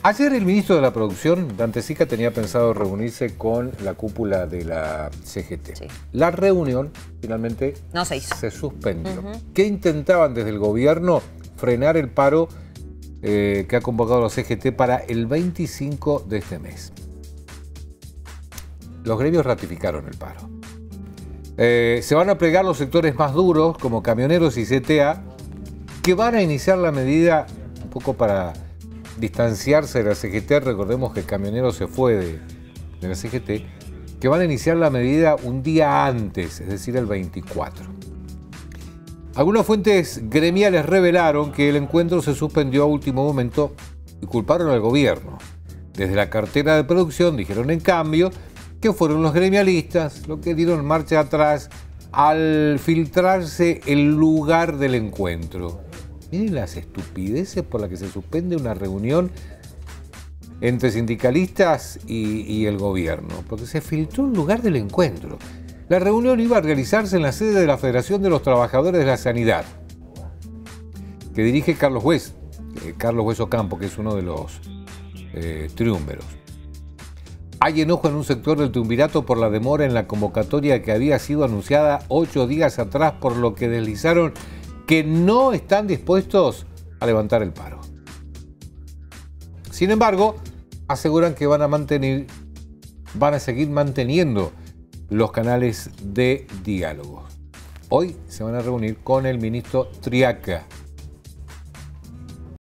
Ayer el ministro de la Producción, Dante Sica, tenía pensado reunirse con la cúpula de la CGT. Sí. La reunión finalmente no se hizo. Se suspendió. ¿Qué intentaban desde el gobierno? Frenar el paro que ha convocado la CGT para el 25 de este mes. Los gremios ratificaron el paro. Se van a plegar los sectores más duros, como camioneros y CTA, que van a iniciar la medida un poco para distanciarse de la CGT. Recordemos que el camionero se fue de la CGT, que van a iniciar la medida un día antes, es decir, el 24. Algunas fuentes gremiales revelaron que el encuentro se suspendió a último momento y culparon al gobierno. Desde la cartera de producción dijeron, en cambio, que fueron los gremialistas los que dieron marcha atrás al filtrarse el lugar del encuentro. Miren las estupideces por las que se suspende una reunión entre sindicalistas y el gobierno, porque se filtró el lugar del encuentro. La reunión iba a realizarse en la sede de la Federación de los Trabajadores de la Sanidad, que dirige Carlos Ocampo, que es uno de los triunviros. Hay enojo en un sector del triunvirato por la demora en la convocatoria que había sido anunciada 8 días atrás, por lo que deslizaron que no están dispuestos a levantar el paro. Sin embargo, aseguran que van a seguir manteniendo los canales de diálogo. Hoy se van a reunir con el ministro Triaca.